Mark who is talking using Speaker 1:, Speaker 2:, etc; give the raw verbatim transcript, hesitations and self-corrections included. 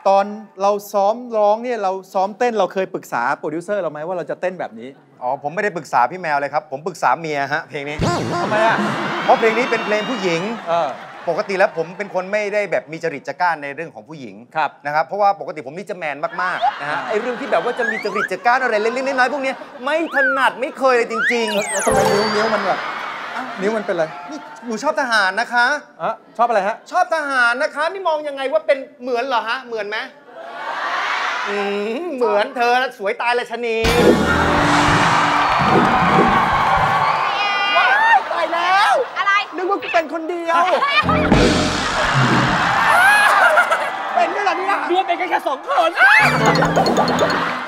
Speaker 1: ตอนเราซ้อมร้องเนี่ยเราซ้อมเต้นเราเคยปรึกษาโปรดิวเซอร์เราไหมว่าเราจะเต้นแบบนี้
Speaker 2: อ๋อผมไม่ได้ปรึกษาพี่แมวเลยครับผมปรึกษาเมียฮะเพลงนี้
Speaker 1: ทำไมอ่ะ
Speaker 2: เพราะเพลงนี้เป็นเพลงผู้หญิงปกติแล้วผมเป็นคนไม่ได้แบบมีจริตจักร้านในเรื่องของผู้หญิงนะครับเพราะว่าปกติผมนี่จะแมนมากๆนะฮะไอ้เรื่องที่แบบว่าจะมีจริตจักร้านอะไรเล็กๆน้อยๆพวกนี้ไม่ถนัดไม่เคยเลยจริงๆ
Speaker 1: แล้วทำไมนิ้วนิ้วมันแบบนิ้วมันเป็นอะไร
Speaker 2: นี่หนูชอบทหารนะคะ
Speaker 1: อ่ะชอบอะไรฮะ
Speaker 2: ชอบทหารนะคะนี่มองยังไงว่าเป็นเหมือนเหรอฮะเหมือนไหมอืมเหมือนเธอสวยตายเลยชะนีว้ายตายแล้ว
Speaker 3: อะไร
Speaker 2: นึกว่ากูเป็นคนเดียวเป็นด้วยเหรอเนี่ย
Speaker 1: เมียเป็นแค่สองคน